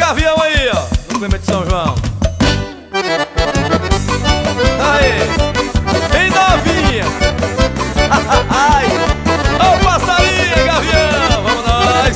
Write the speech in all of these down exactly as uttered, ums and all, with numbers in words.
Gavião aí, ó, no clima de São João. Aê, bem novinha. Ai, ó o passarinho, Gavião, vamos nós.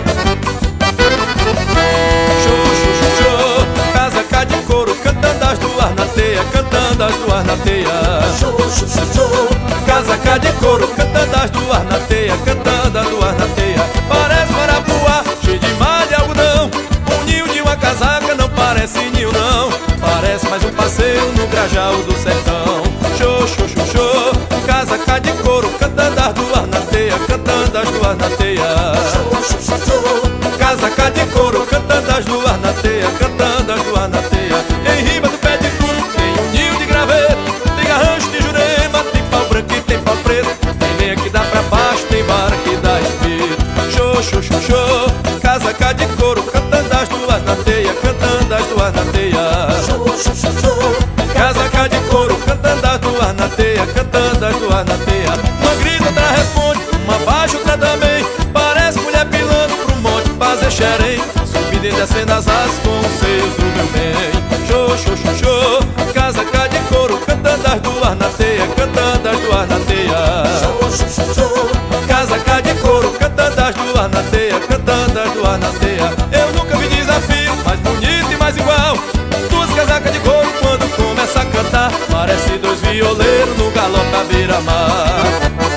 Show, show, show, show. Casa cá de couro, cantando as duas na teia, cantando as duas na teia. Show, show, show, show. Casa cá de couro, cantando as duas na teia, cantando as duas na teia. Parece marapuá, cheio de malha de algodão. Um ninho de uma casaca não parece ninho não. Parece mais um passeio no Grajal do sertão. Show, show, show, show. Casa cá de couro, cantando as duas na teia, cantando as duas na teia. Show, show, show, show. Casa cá de couro, cantando as duas na teia, cantando as duas na teia. Em riba do pé de couro tem um ninho de graveto, tem garrancho de jurema, tem pau branco e tem pau preto, tem lenha que dá pra baixo, tem vara que dá espírito. Show, show, show, show. Casa cá de couro, cantando as duas na teia, cantando as duas na teia. Show, show, show, show. Casa cá de couro, cantando as duas na teia, cantando as duas na teia. Uma grita, outra responde, uma baixa, outra também. Parece mulher pilando pro monte fazer xerém, subindo e descendo as asas com os seios do meu bem. Show, show, show, show. Casa cá de couro, cantando as duas na teia, cantando as duas na teia. Show, show, show, show. Casa cá de couro, cantando as duas na teia, cantando as duas na teia. Eu nunca vi desafio mais bonito e mais igual. Duas casacas de couro quando começa a cantar, parece dois violeiros no galope da beira-mar.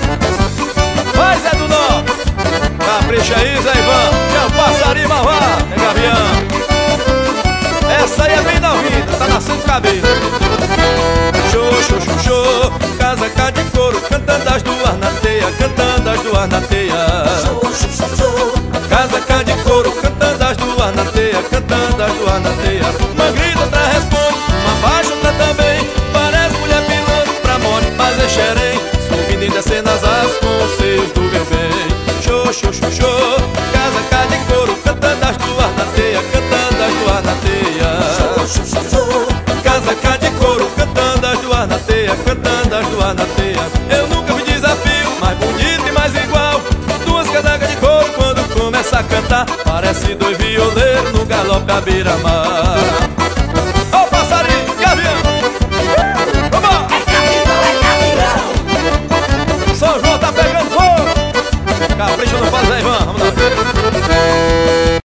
Vai, Zé do Nó, capricha aí, Zé Ivan, que é o passarinho malvado, é Gavião. Essa aí é bem novinha, tá nascendo cabelo. Show, show, show, show. Casa cá de couro, cantando as duas na teia, cantando as duas na teia. Show, show, show, show. Casa cá de couro, cantando as duas na teia, cantando as duas na teia. Uma grita, outra responde, uma baixa, outra também. Parece mulher pilando pra morte fazer xerém, subindo e descendo as asas com os seios do meu bem. Show, show, show, show. Casa cá de couro, cantando as duas na teia, cantando as duas na teia. Show, show, show, show. Casa cá de couro, cantando as duas na teia, cantando as duas na teia. Eu nunca vi desafio mais bonito e mais igual. Duas casacas de couro quando começa a cantar, parece dois violeiros no galope da beira-mar.